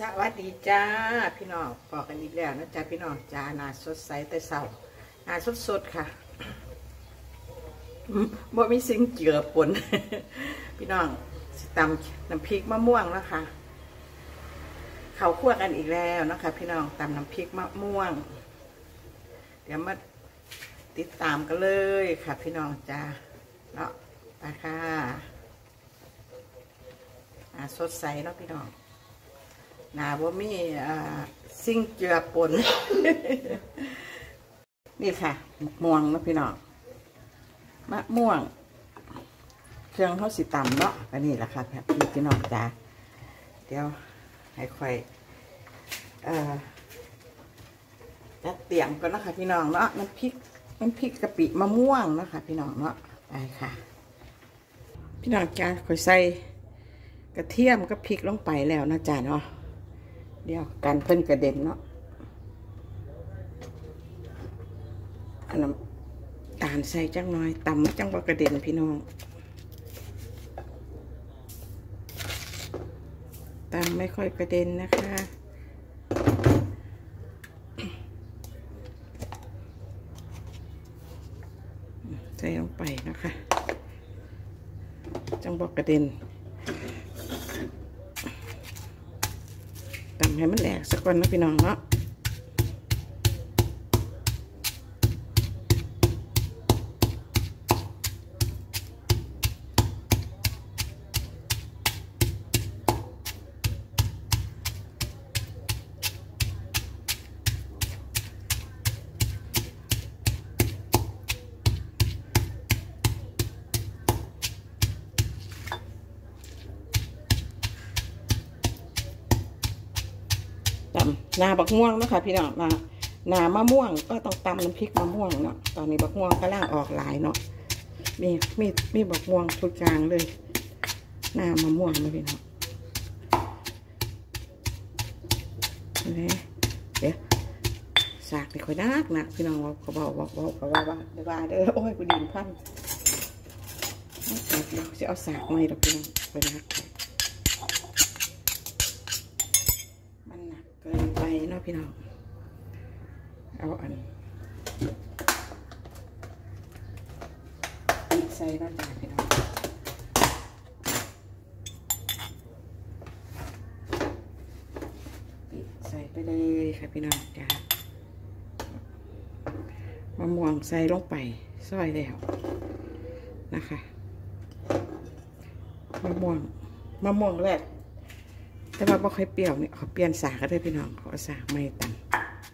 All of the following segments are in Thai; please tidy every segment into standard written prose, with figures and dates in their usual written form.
สวัสดีจ้าพี่น้องบอกกันอีกแล้วนะจ้าพี่น้องจ้าหน้าสดใสแต่เช้าหน้าสดค่ะบ่มีสิ่งเจือปน พี่น้องตำน้ำพริกมะม่วงนะคะเขาคั่วกันอีกแล้วนะคะพี่น้องตำน้ำพริกมะม่วงเดี๋ยวมาติดตามกันเลยค่ะพี่น้องจ้าเนาะไปค่ะสดใสเนาะพี่น้องหน้าบ่มีสิ่งเจือปน นี่ค่ะมะม่วงนะพี่น้องมะม่วงเครื่องเขาสิตำเนาะอันนี้แหละค่ะพี่น้องจ้าเดี๋ยวให้ค่อยจัดเตรียมก่อนนะคะพี่น้องเนาะน้ำพริกกะปิมะม่วงนะคะพี่น้องเนาะไปค่ะพี่น้องจ้าค่อยใส่กระเทียมกับพริกลงไปแล้วนะจ้าเนาะเดี๋ยวกันเพิ่นกระเด็นเนาะอันน้ำตาลใส่จังน้อยตำจังบ่กระเด็นพี่น้องตำไม่ค่อยกระเด็นนะคะใส่ลงไปนะคะจังบ่กระเด็นตำให้มันแหลกสักก่อนนะพี่น้องเนาะนาบักม่วงนะคะพี่น้องนามะม่วงก็ต้องตำน้ำพริกมะม่วงเนาะตอนนี้บักม่วงกำลังออกหลายเนาะมีบักม่วงทุกอย่างเลยนามะม่วงนะพี่น้องเดี๋ยวสากนี่ค่อยนักพี่น้องเขาบอกว่าเด้อโอ้ยกูดินพันเดี๋ยวจะเอาสากใหม่ดอกพี่น้องไปนักเกินไปเนาะพี่น้องเอาอันปิดใส่แล้วจ้าพี่น้องปิดใส่ไปเลยค่ะพี่น้องจ้ามะม่วงใส่ลงไปซอยแล้วนะคะมะม่วงแรกแต่ว่าบ่ค่อยเปรี้ยวเนี่ยเขาเปลี่ยนสากก็ได้พี่น้องเขาสากไม่ตัน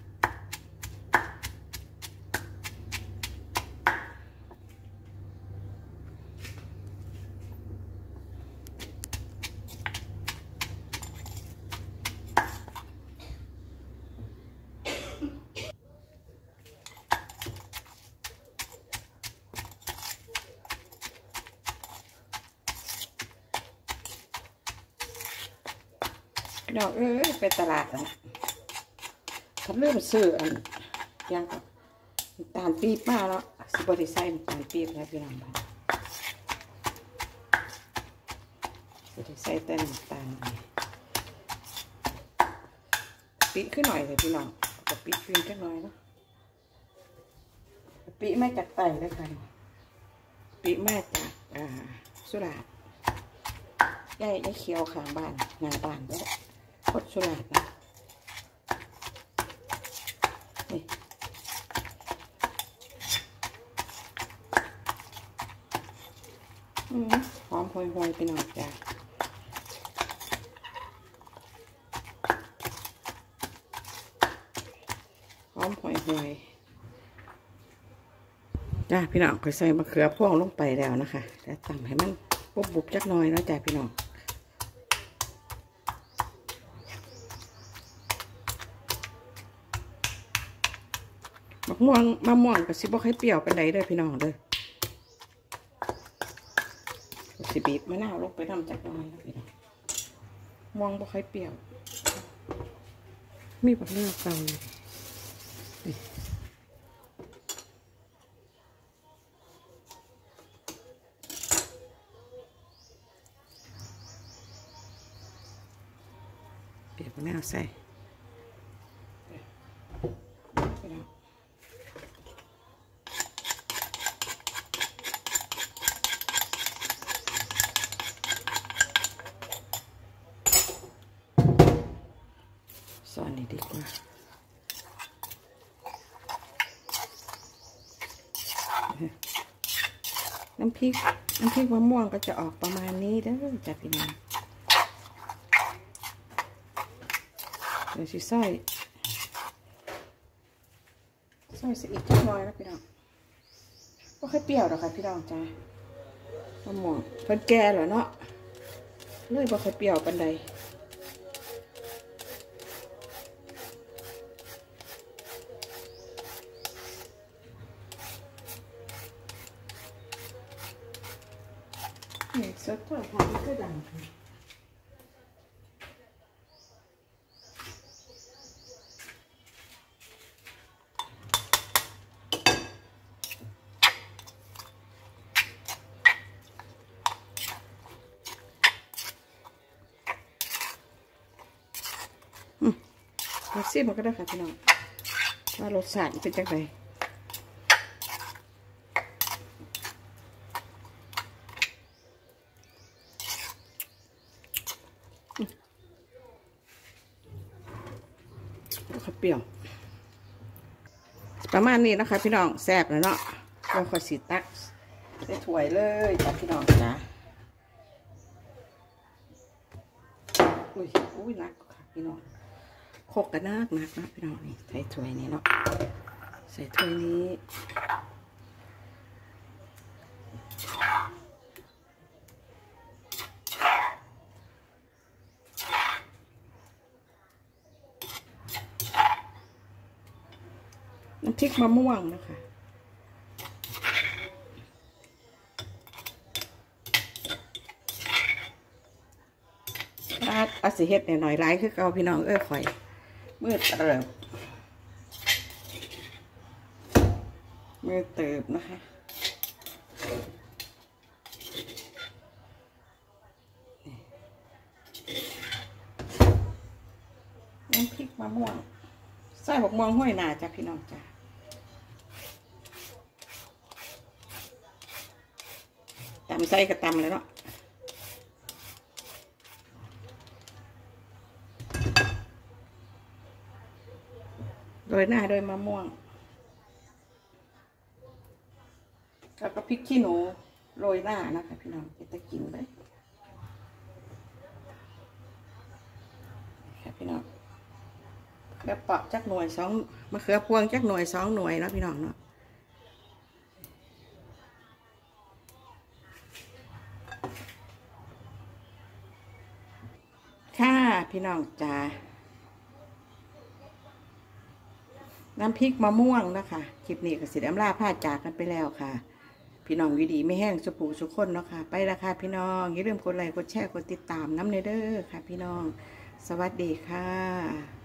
ดอกไปตลาดเขาเริ่มซื้อยังกับตาลปี๊บมาแล้วบริไซน์ตาลปี๊บแล้วพี่น้องบริไซน์แต่น้ำตาลปี๊บขึ้นหน่อยเลยพี่น้องกับปี๊บขึ้นขึ้นหน่อยนะปี๊บไม่จากไตเลยค่ะปี๊บไม่จากสุราษฎร์ย่ายเขียวข้างบ้านงานบ้านด้วยพดสุราษฎร์นะนี่หอมห่วยๆไปหน่อยจ้าหอมห่วยๆจ้าพี่น้องก็ใส่มะเขือพวงลงไปแล้วนะคะแล้วตำให้มันบุบจักหน่อยนะจ้าพี่น้องมะม่วงกับสิบ่ให้เปรี้ยวเป็นไรเด้อพี่น้องเด้อสิบีบมะนาวลงไปทำจากน้อยนะพี่น้องม่วงบ่ให้เปรี้ยวมีแบบนี้เก่าเลยแนวใส่ซ่อนนี่ดีกว่าน้ำพริกมะม่วงก็จะออกประมาณนี้เด้อจ้ะพี่น้องเดี๋ยวสิใส่อีกนิดหน่อยนะพี่น้องก็ค่อยเปรี้ยวหรอกค่ะพี่น้องจ้ะมะม่วงเพิ่นแก่เหรอเนาะเลยบ่ค่อยเปรี้ยวปานใดนี่สดตัวพอมันก็ดังรสซีมันก็ได้ค่ะพี่น้องว่ารสชาติเป็นจังไงก็เปรี้ยวประมาณนี้นะคะพี่น้องแซ่บแล้วเนาะเราค่อยสีตักใส่ถ้วยเลยจ้ะพี่น้องจ้ะอุ้ยนักค่ะพี่น้องโคกกันนักนะพี่น้องนี่ใส่ถ้วยนี้เนาะใส่ถ้วยนี้น้ำพริกมะม่วงนะคะอาสิเฮ็ดหน่อยๆไร้คือเก่าพี่น้องข่อยมืดเติบนะคะน้ำพริกมะม่วงใส่บักม่วงห้อยหนาจ้ะพี่น้องจ้ะตำใส่กระตำเลยเนาะโรยหน้าด้วยมะม่วงแล้วก็พริกขี้หนูโรยหน้านะคะพี่น้องจะกินเลยค่ะพี่น้องมะเขือเปาะจักหน่วย2มะเขือพวงจักหน่วย2หน่วยเนาะพี่น้องเนาะค่ะพี่น้องจ้าน้ำพริกมะม่วงนะคะคลิปนี้ก็สิได้อำลาพาจากกันไปแล้วค่ะพี่น้องวิดีไม่แห้งสุภูสุขคนเนาะค่ะไปละค่ะพี่น้องอย่าลืมกดไลค์กดแชร์กดติดตามน้ำเนเด้อค่ะพี่น้องสวัสดีค่ะ